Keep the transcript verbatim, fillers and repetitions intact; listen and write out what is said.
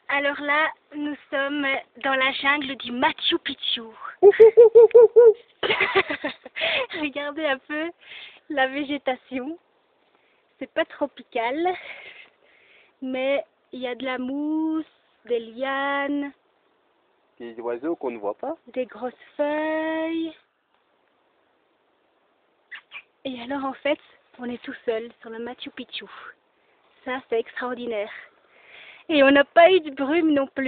Alors là, nous sommes dans la jungle du Machu Picchu. Regardez un peu la végétation. C'est pas tropical, mais il y a de la mousse, des lianes, Des oiseaux qu'on ne voit pas. des grosses feuilles. Et alors en fait, on est tout seul sur le Machu Picchu. Ça, c'est extraordinaire. Et on n'a pas eu de brume non plus.